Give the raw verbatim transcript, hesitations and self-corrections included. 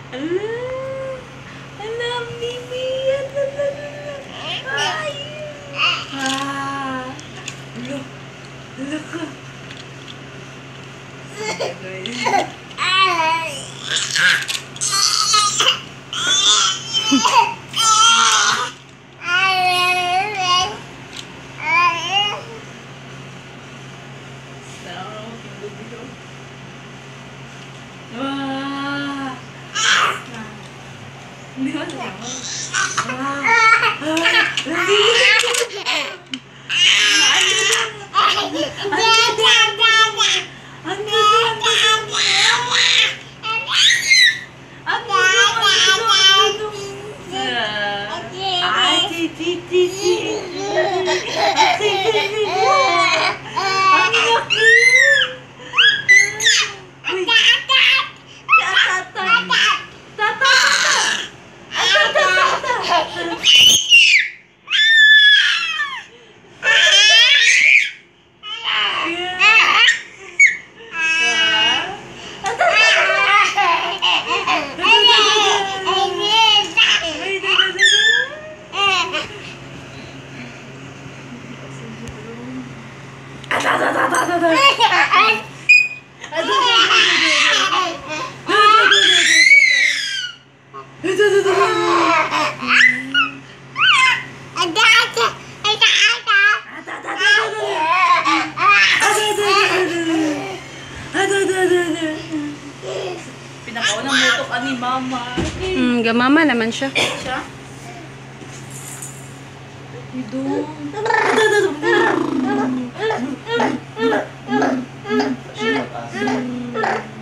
Ala. Ala, Mimi. Ala, ala, ala. Ay. Ah. Ala. Ala ka. Wah. Hindi mo sa yaman. Wah. Pinakaunang mutok ani mama. Hmm, gamama naman siya. Siya? Idong. Siya mataas.